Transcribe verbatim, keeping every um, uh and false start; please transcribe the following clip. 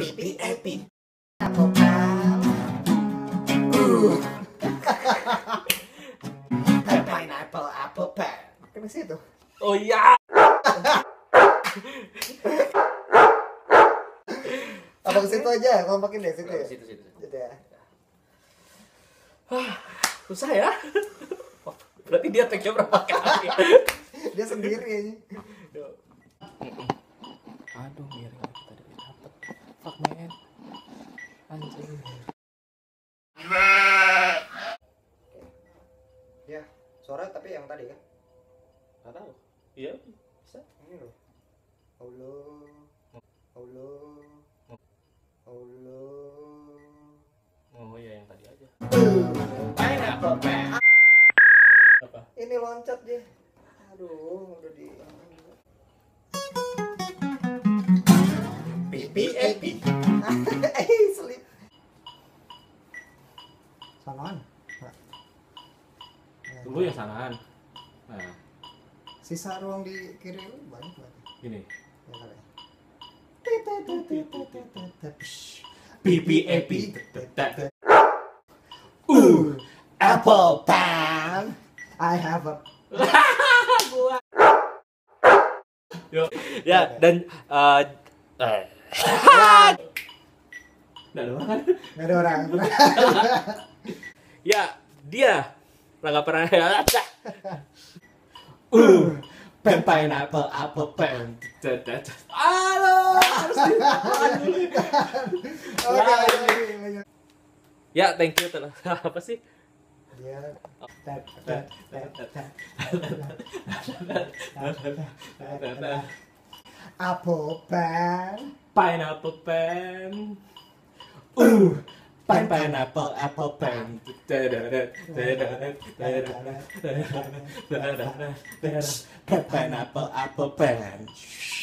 P P A P. Apple pal. Uh. Pineapple apple pal. Kan situ. Oh iya. Apa ke situ aja? Kompakin deh situ ya. Situ situ. Situ ya. Susah ya. Berarti dia take-nya berapa kali? Dia sendiri aja. Aduh, biar kita dapet. Fuck man. Anjing. Ya, suara tapi yang tadi kan? Enggak tahu. Iya, bisa. Ini loh. Allah. Allah. Allah. Oh iya yang tadi aja. Pineapple pal. Apa? Ini loncat dia. Aduh, udah di P P A P. Eh, selip. Sanaan. Tunggu ya sanaan. Nah, Sisa ruang di kiri lu banyak banget. gini. Ya kali. P P A P. Uh, apple pal. I have a. Gua. Yo, ya dan uh, eh. Nggak ada orang kan? Nggak ada orang. Ya, dia nggak pernah ya. Uh, Pen pineapple apple pen. Halo, harus dulu. Oke. Ya, thank you telah apa sih? Dia tap tap tap tap. Apple pen. Pineapple pen. Uh, pen pineapple apple pen. Pen pineapple apple pen.